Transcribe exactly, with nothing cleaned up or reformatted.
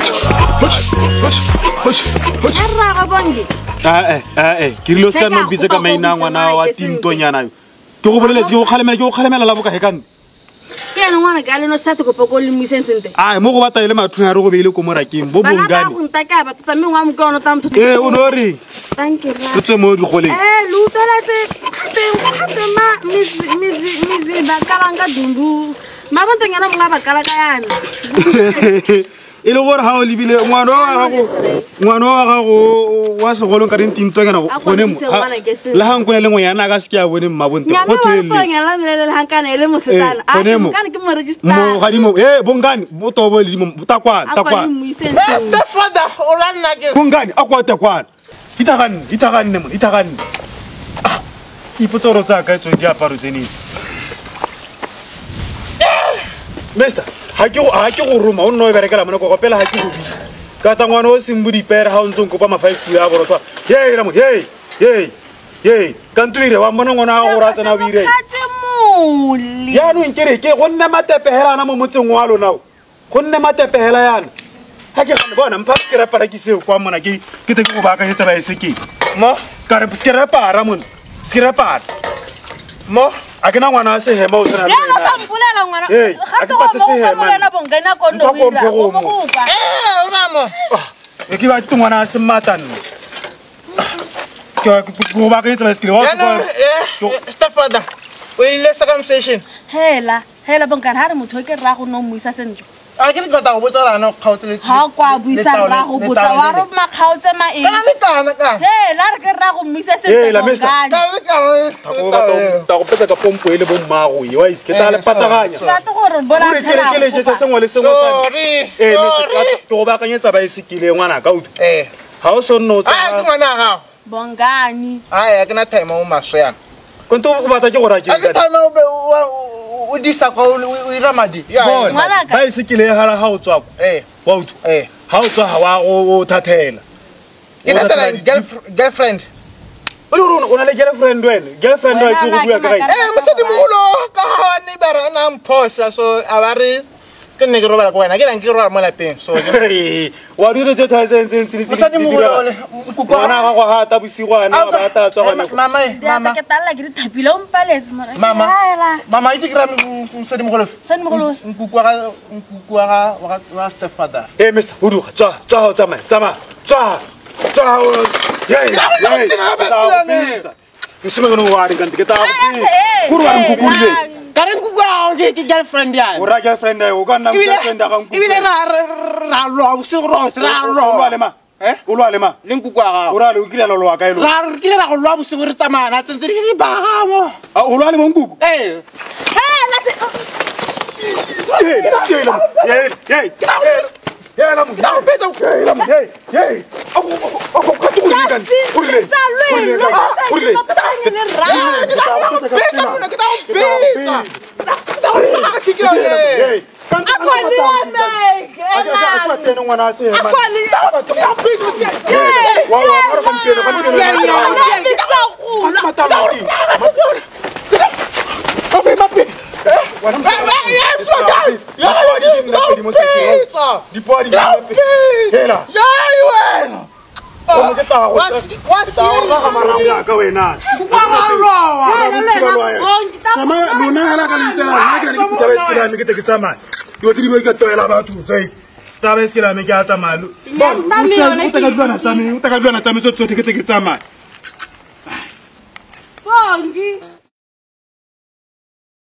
Arra bongi. Ah eh ah eh kirilo ska no bize ka maina ngwana wa tintonyana yo ke go bolele ke go khalemela ke go khalemela la boka he kan ke ena ngwana ga le no start go poko le musensente ah mo go bata ile mathuna re go beile ko moraking bo bongani bana ba go ntaka ba tata mengwa mo ka ona ta motho eh o no re thank you ra tse mo di gole eh lutela tse khate khate ma mizi mizi mizi ba kalanga dundu ma bonta ngana mo ba kala ka yana ile gore ha o libile ngwana wa gago ngwana wa gago wa se golong ka re tinto ngana go ne la hang go le ngwana ka se ke a bone mmabonte go tele ngala mele le hang kana ele mo setana a kana ke mo register mo ga di mo eh bongani bo to bo le mo ta kwa ta kwa the father o la nna ke bongani akwa ta kwa itagane itagane mo itagane ah ipotoro tsa ka tso dia paro tseni Mister ha ke go ha ke go ruma o nno e berekela mona go gopela ha ke go bitsa ka ta ngwana o simbudi pere ha o ntse go pa ma five ya go rotwa hey la mo hey hey hey kantuire wa mona ngwana go ratsa na bire muli ya no nkere ke go nne matepehela na mo motseng wa lona go nne matepehela yana ha ke gane bona mpa ke repara ke se kwa mona ke ke te go ba ka etsa ba eseke mo ka re ke repara mona ke repara mo a ke na ngwana se hema o tsena le ya la tampulela ngwana ga ke go mo mo na bongana kondo wila go go ba eh o ramo e ke ba tungwana se matane ke go ba ka etsa ba eseke wa go stepfather o ile circumcision hela hela bongana ha re motho ke ra go no mo isa senjo a ke go ta go botsa rana kgaotse ha kwa buisa ra go botsa wa ro ma kgaotse ma eng kana le kana ka he la re ke ra go misa se Hela, mister. kana le kana go ba ta go petsa ka pompo ile bo mmago e wa iske ta le pataganya ba to gore bola ke ke le je se sengwe le sengwe sa sorry eh mister ke go ba ka nyetsa ba esekile ngwana ka utu eh ha o so nno a ke ngwana ga bongani a ya ke na time o maswena konto go batla ke go ra ke a ke time o be o disa ka o ira madi ya ba esekile ha ha o tswa eh wa utu eh ha o tswa ha wa go thathela ke tatela girlfriend o le rona o na le girlfriend wena girlfriend wa ke go bua ka eh mosadi mogolo ka ha ne ba rena mphosa so a ba re ke ne ke robala ko wena ke rang ke roba mo lapeng so wa dire tse thaiseng tse ntse mosadi mogolo ku kwana ga go ha ta bosigwana ba ta tswa gone mama mama ke talla ke dithapile o mpaletse mara mama mama itse gra mosadi mogolo sane mogolo nkukwa ga nkukwa ga wa stepfather eh mister hudu tswa tswa ho tsama tsama tswa tswa hey hey msime ngono wa ri kan ke ta ku kurwa nkukurde kare nkukwa ke ke girlfriend ya o ra girlfriend ya o ka nna girlfriend ga nkukwa ibile ra ra lo bu se ro ra lo lo le ma eh o lo le ma le nkukwa ga o ra le o kile lo lo ka ilo ra kile ra go lo bu se re tsamana tsentse di ba ga mo a o lo le mo nkuku eh hey hey hey hey la mo na pesa hey la mo hey hey ako ako ka tu ni kan kurle kurle kurle ni ra hey ako ni ame ako teno ngwana se man ako ni hey wa wa ka kan teno kan teno Ope mape. Wana msana. ya so guys ya di po di mape. Hela. ya wena Como que tá? was was Tá marang ya ka wena. Sama mona hala ka litsela nna ke le ke taba skila me ke te ke tsama. Yo tiri bo ke toela batho tsaise. Tsaba skila me ke a tsama. Bon, o ta ka dwana tsame, o ta ka dwana tsame so tsote ke te ke tsama. Bongi